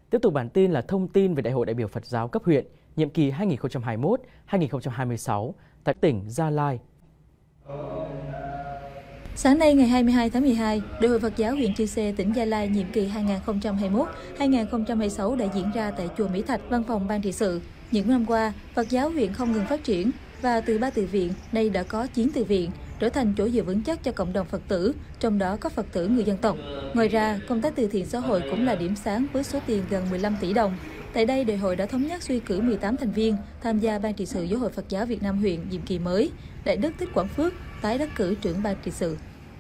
Tiếp tục bản tin là thông tin về Đại hội đại biểu Phật giáo cấp huyện nhiệm kỳ 2021-2026 tại tỉnh Gia Lai. Sáng nay ngày 22 tháng 12, Đại hội Phật giáo huyện Chư Sê, tỉnh Gia Lai nhiệm kỳ 2021-2026 đã diễn ra tại chùa Mỹ Thạch, văn phòng ban trị sự. Những năm qua, Phật giáo huyện không ngừng phát triển và từ 3 từ viện nay đã có 9 từ viện, trở thành chỗ dựa vững chắc cho cộng đồng Phật tử, trong đó có Phật tử người dân tộc. Ngoài ra, công tác từ thiện xã hội cũng là điểm sáng với số tiền gần 15 tỷ đồng. Tại đây, đại hội đã thống nhất suy cử 18 thành viên tham gia Ban trị sự Giáo hội Phật giáo Việt Nam huyện nhiệm kỳ mới. Đại đức Thích Quảng Phước tái đắc cử trưởng ban trị sự.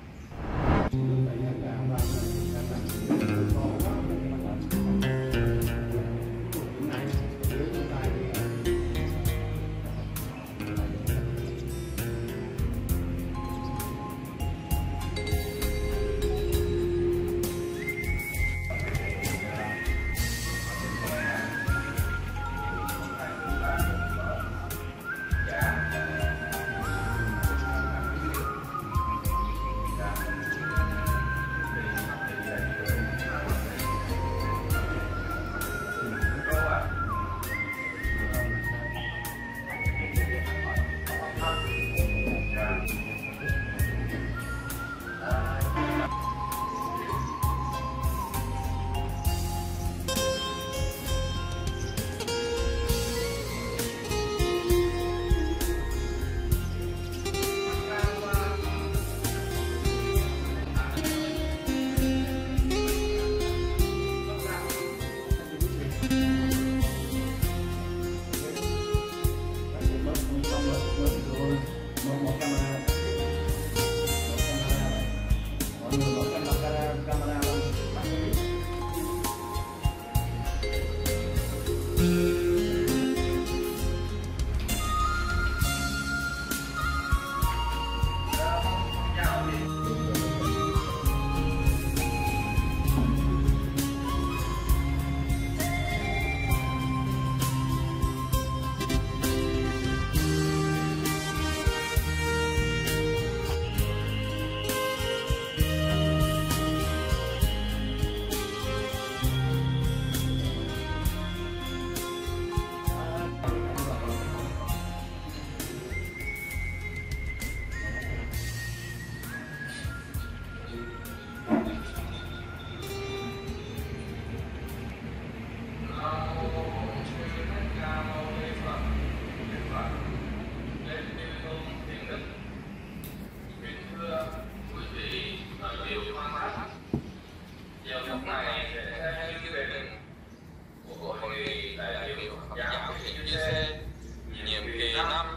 Nhiệm kỳ năm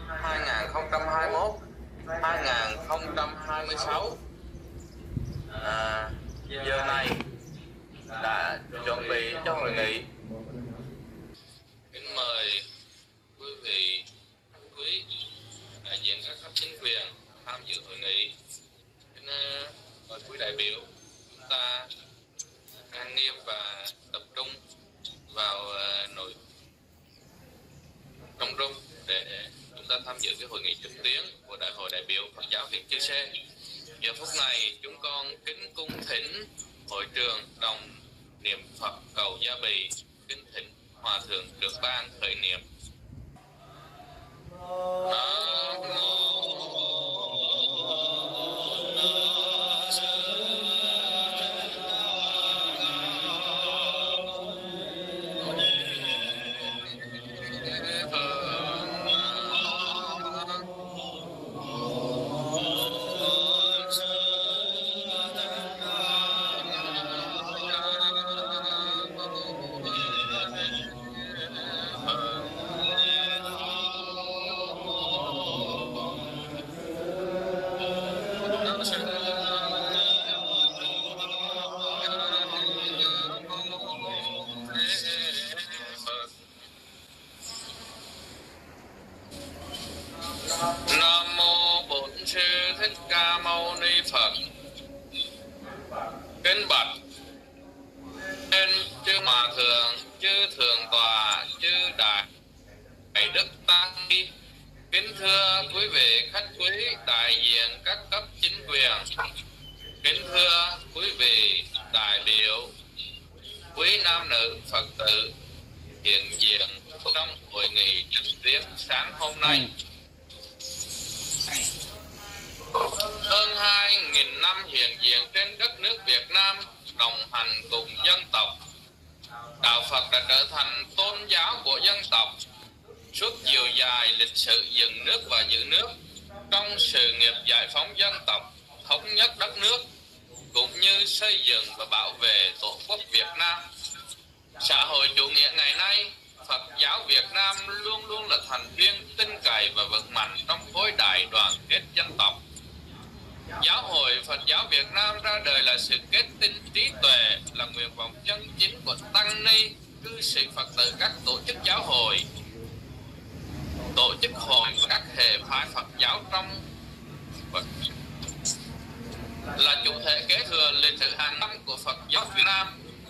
2021-2026. Giờ này đã chuẩn bị cho hội nghị. Kính mời quý vị quý đại diện các cấp chính quyền tham dự hội nghị. Kính mời quý đại biểu chúng ta trang nghiêm và tập trung vào nội dung để chúng ta tham dự cái hội nghị trực tuyến của Đại hội đại biểu Phật giáo huyện Chư Sê. Giờ phút này chúng con kính cung thỉnh hội trường đồng niệm Phật cầu gia bì, kính thỉnh Hòa thượng trưởng ban khởi niệm. Nam mô Bổn Sư Thích Ca Mâu Ni Phật. Kính bạch trên chư hòa thượng, chư thượng tọa, chư đại đức tăng ni, kính thưa quý vị khách quý đại diện các cấp chính quyền, kính thưa quý vị đại biểu quý nam nữ Phật tử hiện diện trong hội nghị trực tuyến sáng hôm nay. Hơn 2.000 năm hiện diện trên đất nước Việt Nam, đồng hành cùng dân tộc. Đạo Phật đã trở thành tôn giáo của dân tộc. Suốt chiều dài lịch sử dựng nước và giữ nước, trong sự nghiệp giải phóng dân tộc, thống nhất đất nước, cũng như xây dựng và bảo vệ Tổ quốc Việt Nam. Xã hội chủ nghĩa ngày nay, Phật giáo Việt Nam luôn luôn là thành viên tin cậy và vững mạnh trong khối đại đoàn kết dân tộc. Giáo hội Phật giáo Việt Nam ra đời là sự kết tinh trí tuệ, là nguyện vọng chân chính của tăng ni, cư sĩ Phật tử các tổ chức giáo hội, tổ chức hội và các hệ phái Phật giáo trong Phật, là chủ thể kế thừa lịch sử hàng năm của Phật giáo Việt Nam.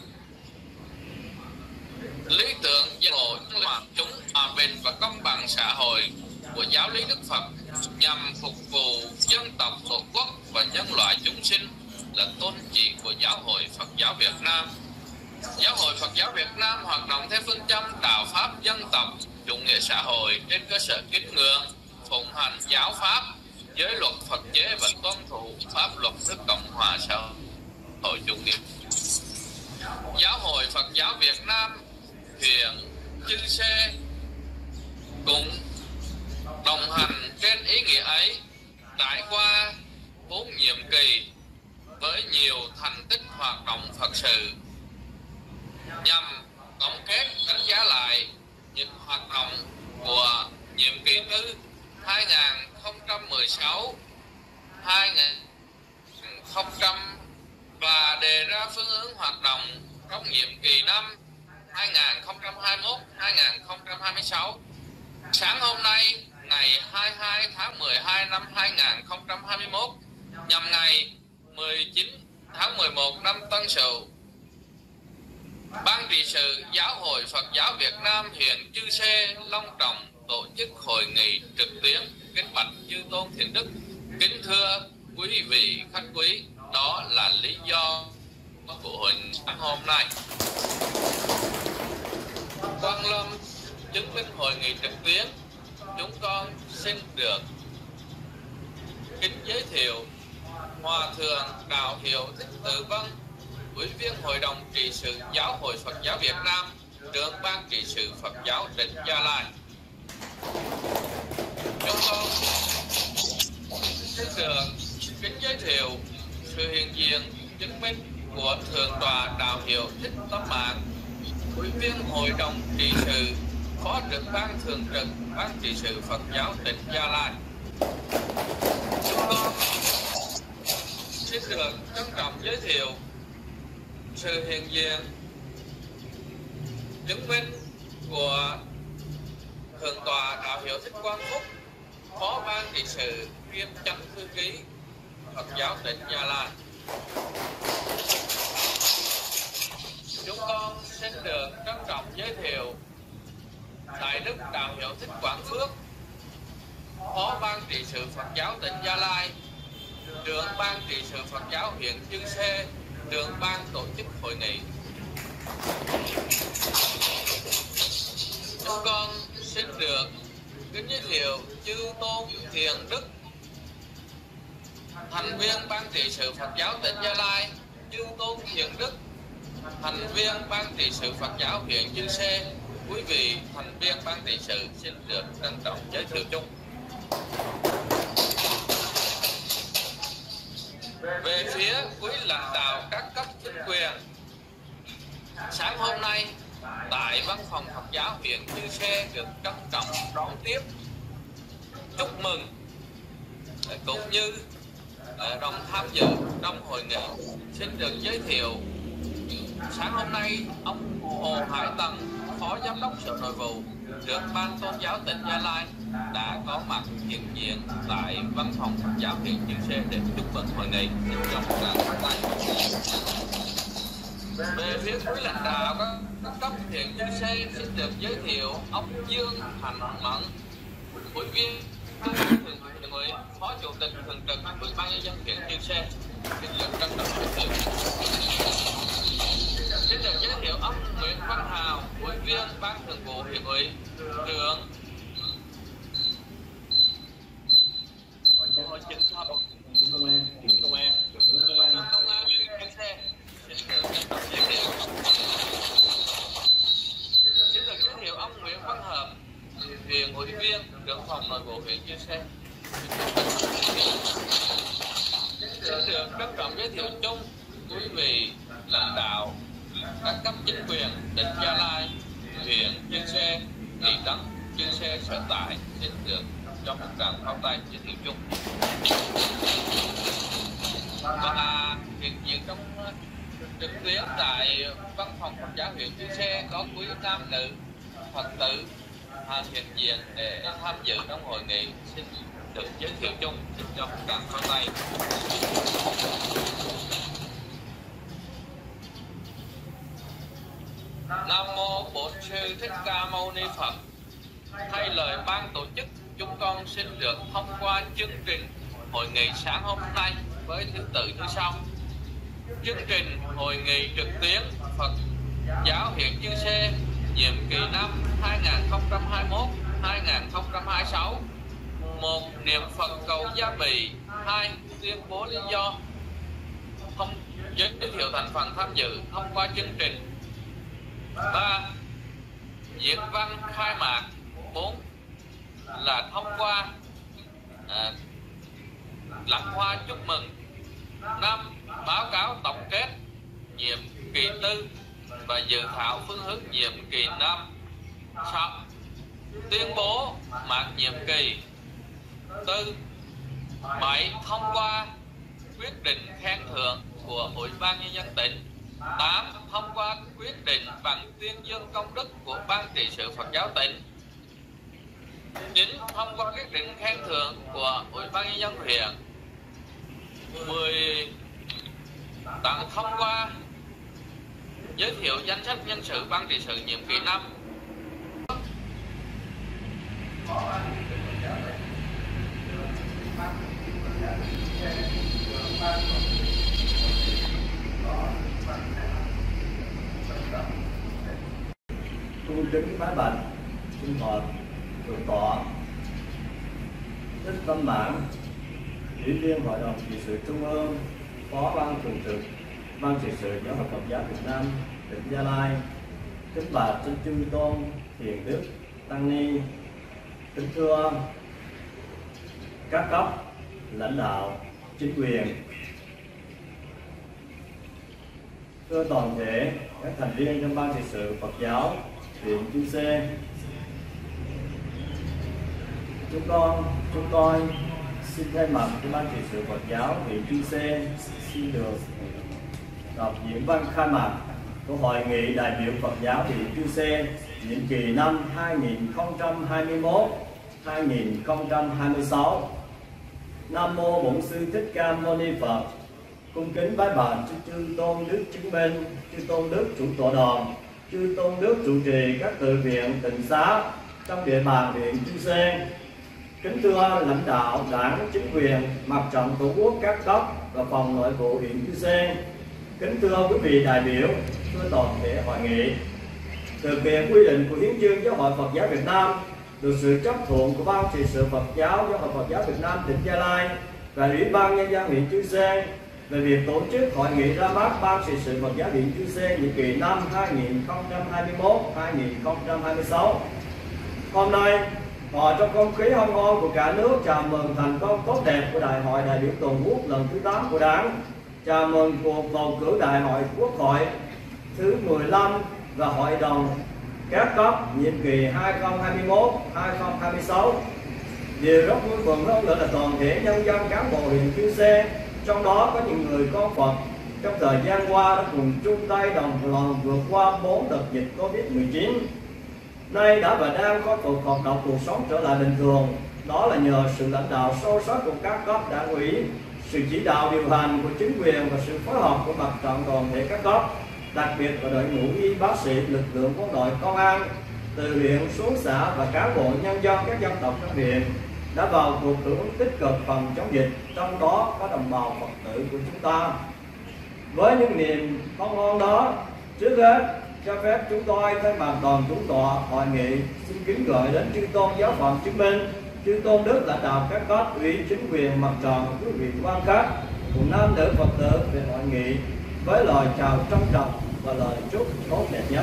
Lý tưởng dân hội là chúng hòa bình và công bằng xã hội của giáo lý Đức Phật nhằm phục vụ dân tộc, Tổ quốc và nhân loại chúng sinh là tôn chỉ của Giáo hội Phật giáo Việt Nam. Giáo hội Phật giáo Việt Nam hoạt động theo phương châm đạo pháp dân tộc, chủ nghĩa xã hội trên cơ sở kính ngưỡng, phụng hành giáo pháp, giới luật Phật chế và tuân thủ pháp luật nước Cộng hòa xã hội chủ nghĩa. Giáo hội Phật giáo Việt Nam huyện Chư Sê cũng đồng hành trên ý nghĩa ấy, trải qua 4 nhiệm kỳ với nhiều thành tích hoạt động Phật sự, nhằm tổng kết đánh giá lại những hoạt động của nhiệm kỳ thứ 2016 2000 và đề ra phương hướng hoạt động trong nhiệm kỳ năm 2021-2026. Sáng hôm nay, ngày 22 tháng 12 năm 2021, nhằm ngày 19 tháng 11 năm Tân Sửu, Ban trị sự Giáo hội Phật giáo Việt Nam huyện Chư Sê long trọng tổ chức hội nghị trực tuyến. Kính bạch chư tôn thiện đức, kính thưa quý vị khách quý, đó là lý do của hội nghị hôm nay. Quang Lâm chứng minh hội nghị trực tuyến, chúng con xin được kính giới thiệu Hòa thượng Đạo Hiệu Thích Tự Vân, Ủy viên Hội đồng trị sự Giáo hội Phật giáo Việt Nam, trưởng ban trị sự Phật giáo tỉnh Gia Lai. Chúng con xin được kính giới thiệu sự hiện diện chứng minh của Thượng tọa Đạo Hiệu Thích Tâm Mạng, Ủy viên Hội đồng trị sự, Phó trưởng ban thường trực Ban trị sự Phật giáo tỉnh Gia Lai. Chúng con xin được trân trọng giới thiệu sự hiện diện chứng minh của Thượng tọa Đạo Hiệu Thích Quang Phúc, Phó ban trị sự kiêm chánh thư ký Phật giáo tỉnh Gia Lai. Chúng con xin được trân trọng giới thiệu Đại đức Đạo Hiệu Thích Quảng Phước, Phó ban trị sự Phật giáo tỉnh Gia Lai, trưởng ban trị sự Phật giáo huyện Chư Sê, trưởng ban tổ chức hội nghị. Chúng con xin được kính giới thiệu chư tôn Thiền Đức, thành viên ban trị sự Phật giáo tỉnh Gia Lai, chư tôn Thiền Đức, thành viên ban trị sự Phật giáo huyện Chư Sê. Quý vị thành viên ban trị sự xin được trân trọng giới thiệu chung. Về phía quý lãnh đạo các cấp chính quyền, sáng hôm nay tại văn phòng Phật giáo huyện Chư Sê được trân trọng đón tiếp, chúc mừng cũng như đồng tham dự trong hội nghị. Xin được giới thiệu sáng hôm nay ông Hồ Hải Tần, Phó Giám đốc Sở Nội vụ, trưởng ban tôn giáo tỉnh Gia Lai đã có mặt hiện diện tại văn phòng Phật giáo huyện Chư Sê để chúc mừng hội nghị. Trong tay về phía quý lãnh đạo các cấp huyện Chư Sê xin được giới thiệu ông Dương Thành Mẫn, Ủy viên Thường ủy, Phó Chủ tịch Thường trực Ủy ban nhân dân huyện Chư Sê. Xin được trân trọng giới thiệu. Xin Xin được giới thiệu ông Nguyễn Văn Hào, Ủy viên Ban Thường vụ Huyện ủy, trưởng Hội Chính Thống Công an huyện Kim Sơn. Xin được giới thiệu ông Nguyễn Văn Hợp, huyện ủy viên, trưởng phòng nội vụ huyện Kim Sơn. Xin được trân trọng giới thiệu chung quý vị lãnh đạo các cấp chính quyền tỉnh Gia Lai, huyện Kim Sơn, thị trấn Kim Sơn sở tại. Xin được cho một tràng pháo tay giới thiệu chung. Và hiện diện trong trực tuyến tại văn phòng Phật giáo huyện Kim Sơn có quý nam nữ Phật tử hiện diện để tham dự trong hội nghị. Xin được giới thiệu chung, xin cho một tràng pháo tay. Nam mô Bổn Sư Thích Ca Mâu Ni Phật. Thay lời ban tổ chức, chúng con xin được thông qua chương trình hội nghị sáng hôm nay với thứ tự như sau. Chương trình hội nghị trực tuyến Phật giáo huyện Chư Sê nhiệm kỳ năm 2021-2026. 1. Niệm Phật cầu gia bì. 2. Tuyên bố lý do. Không giới thiệu thành phần tham dự thông qua chương trình. 3. Diễn văn khai mạc. 4. Là thông qua lãng hoa chúc mừng. 5. Báo cáo tổng kết nhiệm kỳ 4 và dự thảo phương hướng nhiệm kỳ 5. 6. Tuyên bố mãn nhiệm kỳ 4. 7. Thông qua quyết định khen thưởng của Ủy ban Nhân dân tỉnh. 8. Thông qua quyết định bằng tuyên dương công đức của Ban trị sự Phật giáo tỉnh. 9. Thông qua quyết định khen thưởng của Ủy ban Nhân dân huyện. 10. Thông qua giới thiệu danh sách nhân sự Ban trị sự nhiệm kỳ 5. Cung kính bái bạch xin Phật thượng tọa Thích Tâm Mãn, Ủy viên Hội đồng trị sự Trung ương, Phó Ban thường trực Ban trị sự Giáo hội Phật giáo Việt Nam tỉnh Gia Lai, kính bạch trên chư tôn hiền đức tăng ni, kính thưa các cấp lãnh đạo chính quyền, thưa toàn thể các thành viên trong Ban trị sự Phật giáo huyện Chư Sê. Chúng tôi xin thay mặt cho Ban trị sự Phật giáo huyện Chư Sê xin được đọc diễn văn khai mạc của hội nghị đại biểu Phật giáo huyện Chư Sê nhiệm kỳ năm 2021-2026. Nam mô Bổn Sư Thích Ca Mâu Ni Phật. Cung kính bái bạch chư tôn đức chứng minh, chư tôn đức chủ tọa đoàn, chư tôn đức trụ trì các tự viện tịnh xá trong địa bàn huyện Chư Sê. Kính thưa lãnh đạo đảng, chính quyền, mặt trận tổ quốc các cấp và phòng nội vụ huyện Chư Sê. Kính thưa quý vị đại biểu, thưa toàn thể hội nghị. Thực hiện quy định của hiến chương Giáo hội Phật giáo Việt Nam, được sự chấp thuận của Ban trị sự Phật giáo Giáo hội Phật giáo Việt Nam tỉnh Gia Lai và Ủy ban Nhân dân huyện Chư Sê về việc tổ chức hội nghị ra mắt Ban trị sự Phật giáo huyện Chư Sê nhiệm kỳ năm 2021-2026. Hôm nay, họ trong không khí hân hoan của cả nước chào mừng thành công tốt đẹp của Đại hội đại biểu toàn quốc lần thứ 8 của Đảng, chào mừng cuộc bầu cử Đại hội Quốc hội thứ 15 và Hội đồng các cấp nhiệm kỳ 2021-2026. Điều rất vui mừng hơn nữa là toàn thể nhân dân cán bộ huyện Chư Sê, trong đó có những người con Phật trong thời gian qua đã cùng chung tay đồng lòng vượt qua 4 đợt dịch Covid-19. Nay đã và đang có phục hoạt động cuộc sống trở lại bình thường. Đó là nhờ sự lãnh đạo sâu sắc của các cấp đảng ủy, sự chỉ đạo điều hành của chính quyền và sự phối hợp của mặt trận toàn thể các cấp, đặc biệt là đội ngũ y bác sĩ, lực lượng quân đội, công an từ huyện xuống xã và cán bộ nhân dân các dân tộc trong huyện đã vào cuộc hưởng ứng tích cực phòng chống dịch, trong đó có đồng bào Phật tử của chúng ta. Với những niềm hân hoan đó, Trước hết, cho phép chúng tôi thay mặt đoàn chủ tọa hội nghị xin kính gọi đến chư tôn giáo phận chứng minh, chư tôn đức lãnh đạo các cấp ủy chính quyền mặt trận, quý vị quan khách cùng nam nữ Phật tử về hội nghị với lời chào trân trọng và lời chúc tốt đẹp nhất.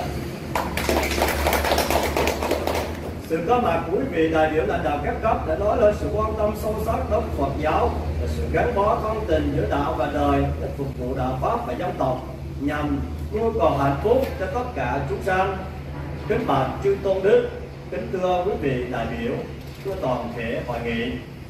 Sự có mặt của quý vị đại biểu lãnh đạo các cấp đã nói lên sự quan tâm sâu sắc đối với Phật giáo và sự gắn bó thân tình giữa đạo và đời để phục vụ đạo pháp và dân tộc nhằm mưu cầu hạnh phúc cho tất cả chúng sanh. Kính bạch chư tôn đức, kính thưa quý vị đại biểu, thưa toàn thể hội nghị.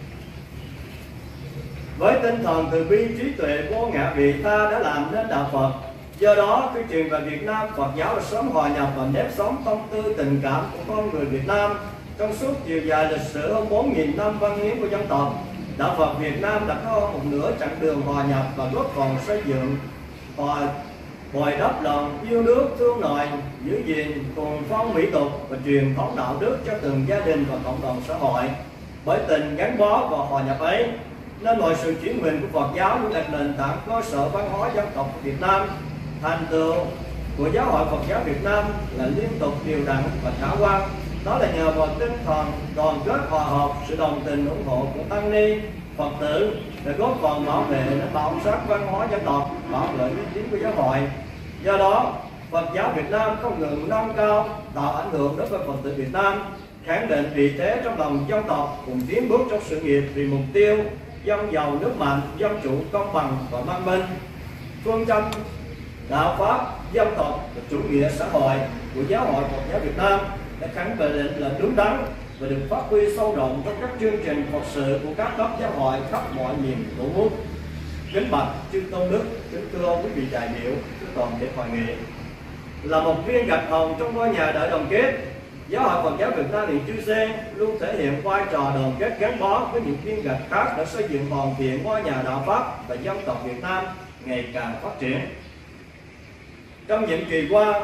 Với tinh thần từ bi trí tuệ vô ngã vị ta đã làm nên đạo Phật. Do đó, khi truyền vào Việt Nam, Phật giáo đã sớm hòa nhập vào nếp sống tâm tư tình cảm của con người Việt Nam. Trong suốt chiều dài lịch sử hơn 4.000 năm văn hiến của dân tộc, đạo Phật Việt Nam đã có hơn một nửa chặng đường hòa nhập và góp phần xây dựng bồi đắp lòng yêu nước thương nội, giữ gìn thuần phong mỹ tục và truyền thống đạo đức cho từng gia đình và cộng đồng xã hội. Bởi tình gắn bó và hòa nhập ấy, nên mọi sự chuyển mình của Phật giáo luôn đặt nền tảng cơ sở văn hóa dân tộc của Việt Nam. Thành tựu của Giáo hội Phật giáo Việt Nam là liên tục đều đặn và khả quan. Đó là nhờ vào tinh thần đoàn kết hòa hợp, sự đồng tình ủng hộ của tăng ni, Phật tử để góp phần bảo vệ đến bản sắc văn hóa dân tộc, bảo vệ uy tín của giáo hội. Do đó, Phật giáo Việt Nam không ngừng nâng cao, tạo ảnh hưởng đối với Phật tử Việt Nam, khẳng định vị thế trong lòng dân tộc cùng tiến bước trong sự nghiệp vì mục tiêu dân giàu nước mạnh, dân chủ công bằng và văn minh. Phương châm đạo pháp dân tộc và chủ nghĩa xã hội của Giáo hội Phật giáo Việt Nam đã khẳng định là đúng đắn và được phát huy sâu rộng trong các chương trình Phật sự của các cấp giáo hội khắp mọi miền tổ quốc. Kính bạch chư tôn đức, kính thưa quý vị đại biểu, thưa toàn thể hội nghị. Là một viên gạch hồng trong ngôi nhà đại đoàn kết, Giáo hội Phật giáo Việt Nam huyện Chư Sê luôn thể hiện vai trò đoàn kết gắn bó với những viên gạch khác để xây dựng hoàn thiện ngôi nhà đạo pháp và dân tộc Việt Nam ngày càng phát triển. Trong nhiệm kỳ qua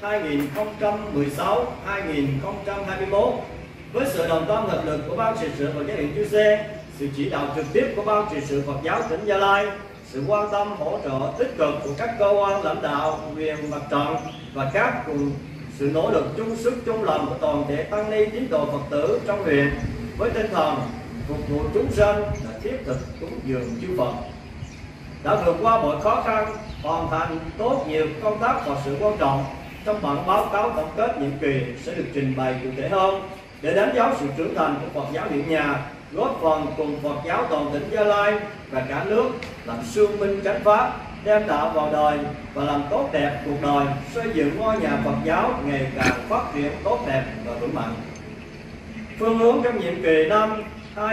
2016-2021, với sự đồng tâm hợp lực của Ban trị sự Phật giáo huyện Chư Sê, sự chỉ đạo trực tiếp của Ban trị sự Phật giáo tỉnh Gia Lai, sự quan tâm hỗ trợ tích cực của các cơ quan lãnh đạo, quyền mặt trận và các cùng sự nỗ lực chung sức chung lòng của toàn thể tăng ni tín đồ Phật tử trong huyện với tinh thần phục vụ chúng sanh là thiết thực cúng dường chư Phật, đã vượt qua mọi khó khăn, hoàn thành tốt nhiều công tác và sự quan trọng. Trong bản báo cáo tổng kết nhiệm kỳ sẽ được trình bày cụ thể hơn để đánh dấu sự trưởng thành của Phật giáo huyện nhà, góp phần cùng Phật giáo toàn tỉnh Gia Lai và cả nước làm xương minh chánh pháp, đem đạo vào đời và làm tốt đẹp cuộc đời, xây dựng ngôi nhà Phật giáo ngày càng phát triển tốt đẹp và vững mạnh. Phương hướng trong nhiệm kỳ năm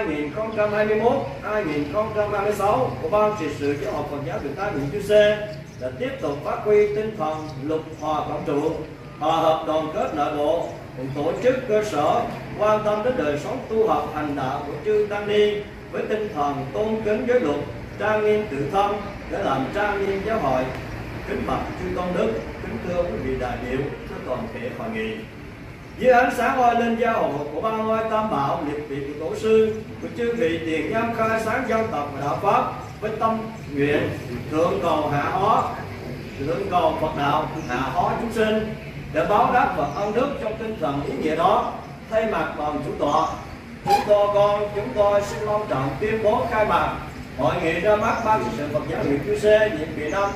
2021-2026 của Ban trị sự Giáo hội Phật giáo Việt Nam huyện Chư Sê là tiếp tục phát huy tinh thần lục hòa cộng trụ, hòa hợp đoàn kết nội bộ, cùng tổ chức cơ sở quan tâm đến đời sống tu học hành đạo của chư tăng ni với tinh thần tôn kính giới luật, trang nghiêm tự thân để làm trang nghiêm giáo hội. Kính bạch chư tôn đức, kính thưa quý vị đại biểu, thưa toàn thể hội nghị. Dưới ánh sáng oai linh gia hộ của ba ngôi tam bảo liệt vị của tổ sư, của chư vị tiền nhân khai sáng dân tộc và đạo pháp với tâm nguyện thượng cầu Phật đạo hạ hóa chúng sinh để báo đáp và ân đức trong tinh thần ý nghĩa đó. Thay mặt đoàn chủ tọa, chúng tôi xin long trọng tuyên bố khai mạc hội nghị ra mắt Ban trị sự Phật giáo huyện Chư Sê nhiệm kỳ năm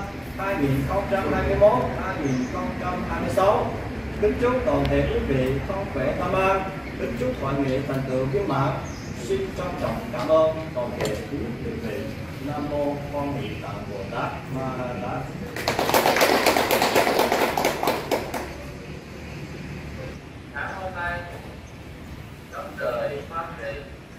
2021-2026. Kính chúc toàn thể quý vị không khỏe tham an, kính chúc hội nghị thành tựu viên mãn. Xin trân trọng cảm ơn toàn thể quý vị. Nam mô Con Hỷ Tạng Bồ Tát Ma Ha Tát. Tháng hôm nay đất trời phát triển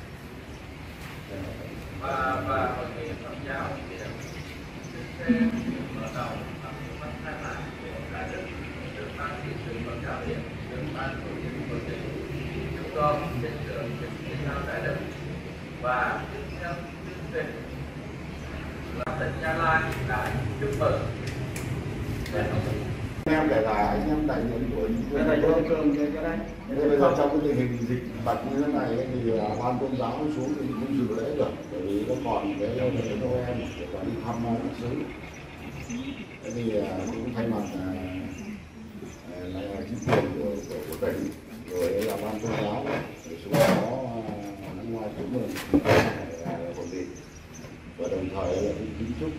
và hội nghị Phật giáo huyện Chư Sê mở đầu bằng văn khai mạc của Đại đức được Ban trị sự Phật giáo huyện được Ban tổ chức hội nghị. Chúng tôi xin được kính chào Đại đức và kính nhân chương trình là tỉnh Gia Lai đã chúc mừng. Em kể cả anh em đại diện của bây giờ trong cái tình hình dịch bệnh như thế này thì ban tôn giáo xuống thì không dự lễ được, bởi vì nó còn cái Noel để còn đi thăm lịch sử. Thế thì cũng thay mặt chính quyền của tỉnh, rồi là ban tôn giáo, rồi xuống đó năm ngoài chúc mừng ổn định, và đồng thời là cũng kính chúc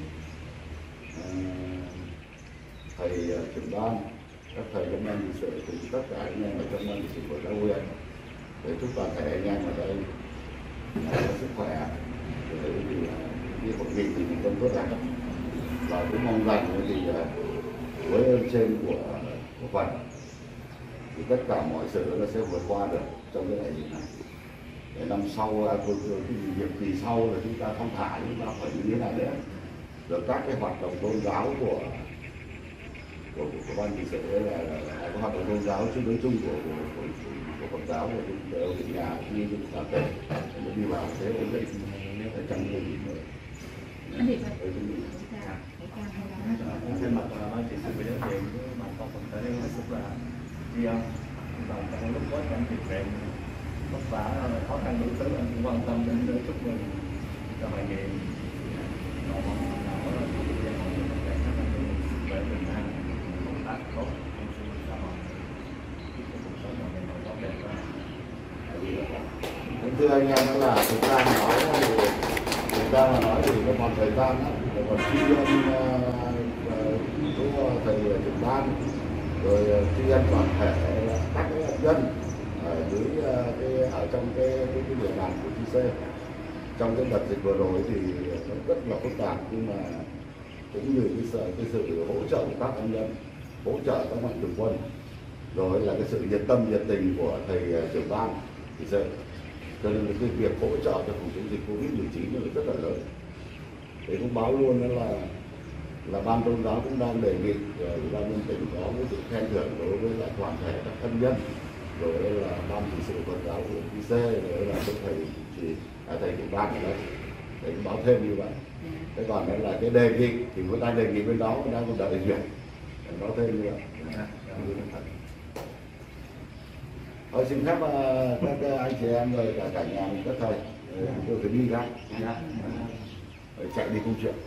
thầy trưởng ban, các thầy trong ban lịch sử cùng tất cả anh em ở trong ban lịch sử của giáo huyện, để chúc toàn thể anh em ở đây có sức khỏe, để đi hội nghị thì thành công tốt đẹp, và cũng mong rằng thì với ơn trên của Phật thì tất cả mọi sự nó sẽ vượt qua được trong cái đại dịch này. Để năm sau, cái nhiệm kỳ sau là chúng ta thong thả, chúng ta phải như thế này để được các cái hoạt động tôn giáo của ban trị sự là cái hoạt động tôn giáo chứ nói chung của Phật giáo của chúng ở tỉnh nhà như chúng ta tỉnh để đi vào thế ổn định trong cái gì nữa. Trên mặt ban trị sự về đến viện mà con Phật tử hết sức là tri ân và trong lúc có trong việc bệnh vất vả khó khăn đủ thứ anh cũng quan tâm đến để chúc mừng cho hội nghị. Còn về Việt Nam công tác tốt trong sự xã hội, cuộc sống của mình tốt đẹp hơn. Thưa anh em, đó là chúng ta mà nói thì có còn thời gian để còn tri ân của thầy trưởng ban, rồi tri ân toàn thể các dân ở trong cái địa bàn của TC. Trong cái đợt dịch vừa rồi thì nó rất là phức tạp, nhưng mà cũng như cái sự hỗ trợ của các anh em, hỗ trợ các mạnh thường quân, rồi là cái sự nhiệt tâm nhiệt tình của thầy trưởng ban thì sẽ cho nên cái việc hỗ trợ cho phòng chống dịch Covid-19 nó rất là lớn. Thì cũng báo luôn đó là ban tôn giáo cũng đang đề nghị ủy ban nhân tỉnh có cái sự khen thưởng đối với lại toàn thể các thân nhân, rồi là ban trị sự Phật giáo của TC, rồi là các thầy trưởng ban ở đây để báo thêm như vậy. Thế còn đó là cái đề nghị thì vẫn đang đề nghị bên đó, đang còn đợi việc báo thêm như vậy. Thôi xin phép các anh chị em rồi cả nhà mình các thầy tôi phải đi ra chạy đi công chuyện.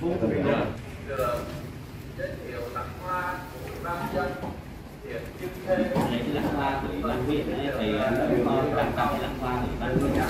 Giới thiệu tặng hoa của ban dân hiện chức thế. Lấy cái lãng hoa của ban huyện ấy, thì nó tặng cái lãng hoa của ban huyện.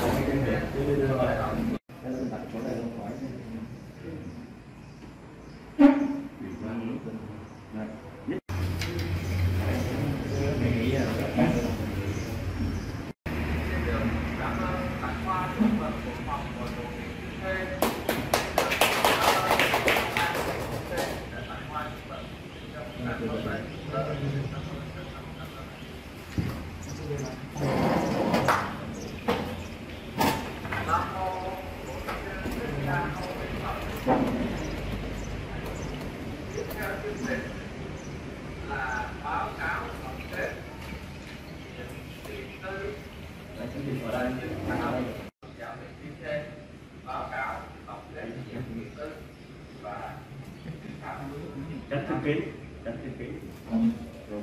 Là báo cáo tổng kết ở đây giáo viên tiếp theo báo cáo tổng kết nhiệm kỳ tư và Tránh thư ký rồi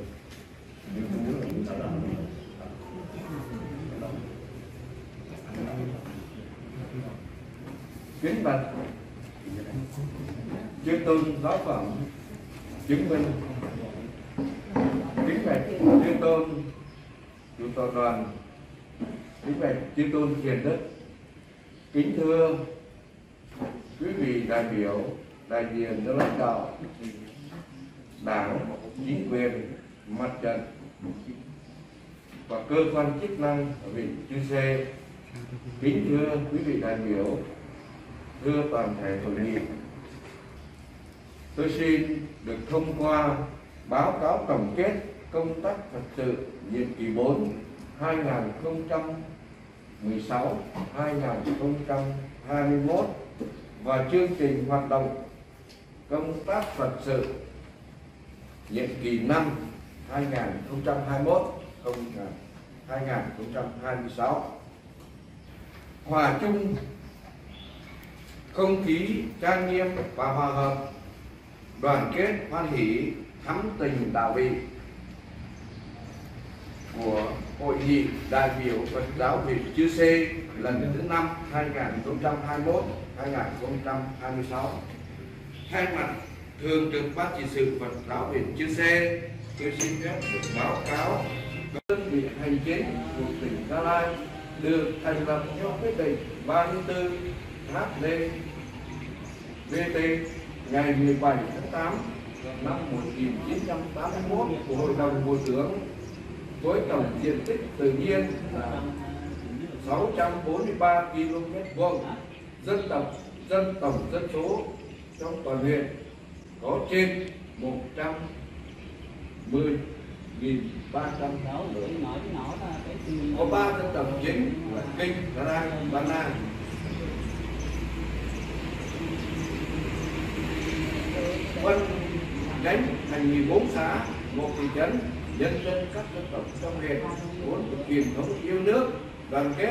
kính bạch chư tôn giáo phẩm chứng minh, kính bạch chư tôn chủ tọa đoàn, kính bạch chư tôn hiền đức, kính thưa quý vị đại biểu, đại diện cho lãnh đạo đảng, chính quyền, mặt trận và cơ quan chức năng ở huyện Chư Sê. Kính thưa quý vị đại biểu, thưa toàn thể hội nghị, tôi xin được thông qua báo cáo tổng kết công tác Phật sự nhiệm kỳ 4 2016-2021 và chương trình hoạt động công tác Phật sự nhiệm kỳ 5 2021-2026. Hòa chung không khí trang nghiêm và hòa hợp, đoàn kết hoan hỷ, thắm tình đạo vị của Hội nghị đại biểu Phật giáo huyện Chư Sê lần thứ 5 2021-2026. Thay mặt Thường trực Ban trị sự Phật giáo huyện Chư Sê, Tôi xin phép được báo cáo đơn vị hành chính của tỉnh Gia Lai được thành lập theo quyết định 34 HD VT ngày 17 tháng 8 năm 1981 của Hội đồng Bộ trưởng với tổng diện tích tự nhiên là 643 km², tổng dân số trong toàn huyện có trên 110.300 giáo người. Có 3 dân tộc chính là Kinh, Rai, Ba Na. Phân nhánh thành 14 xã, 1 thị trấn, nhân dân các dân tộc trong huyện vốn có truyền thống yêu nước, đoàn kết.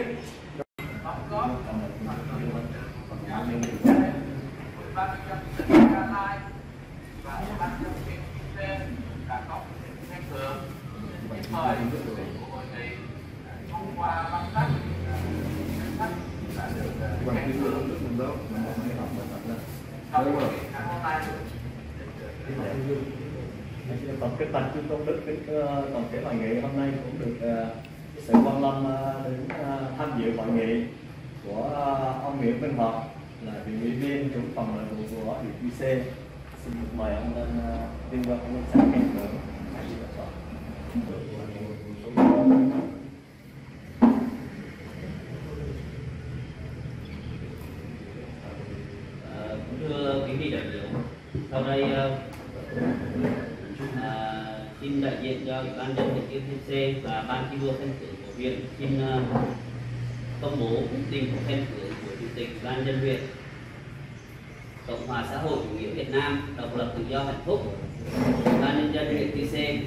Tổng kết bạch chú Tôn Đức tổng kết hội nghị hôm nay cũng được sự quan tâm đến tham dự hội nghị của ông Nguyễn Văn Hợp là huyện ủy viên trưởng phòng nội vụ của huyện Chư Sê. Xin được mời ông lên tuyên quang ông lên sáng khen thưởng. Thưa quý vị đại biểu, sau đây xin đại diện cho Ủy ban nhân dân huyện Chư Sê và ban thi đua khen thưởng của huyện xin công bố quyết định khen thưởng của Chủ tịch Ủy ban nhân dân huyện. Cộng hòa xã hội chủ nghĩa Việt Nam, độc lập tự do hạnh phúc, Ủy ban nhân dân huyện Chư Sê.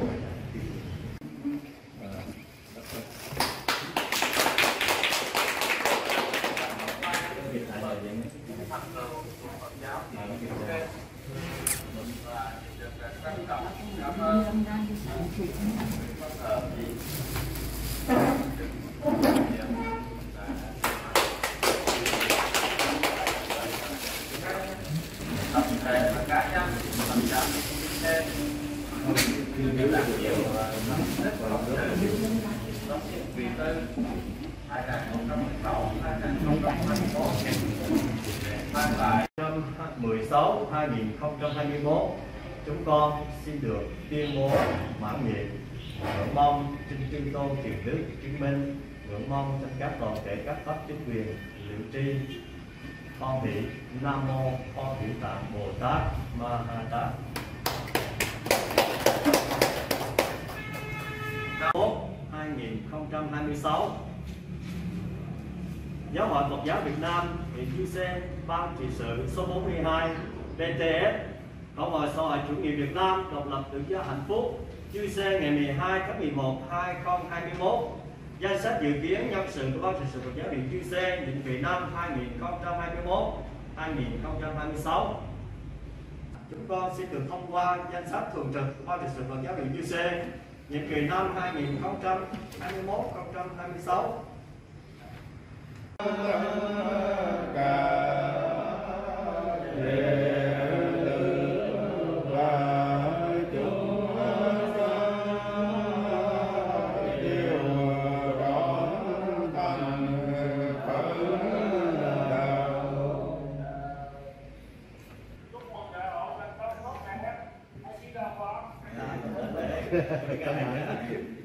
Năm 16-2021, chúng con xin được tuyên bố mãn nhiệm. Ngưỡng mong trên chư tôn tiền đức chứng minh, ngưỡng mong trên các đoàn thể các cấp chính quyền liệu tri con thị Nam Mô Con Thủy Tạng Bồ Tát Ma Ha Tát. 2026, Giáo hội Phật giáo Việt Nam huyện Chư Sê, ban trị sự số 42 DTF, Cộng hòa xã hội chủ nghĩa Việt Nam, độc lập tự do hạnh phúc, Chư Sê ngày 12 tháng 11 2021. Danh sách dự kiến nhân sự của ban trị sự Phật giáo huyện Chư Sê nhiệm kỳ năm 2021-2026. Chúng con xin được thông qua danh sách thường trực của ban trị sự Phật giáo huyện Chư Sê nhiệm kỳ năm 2021-2026. Cảm ơn.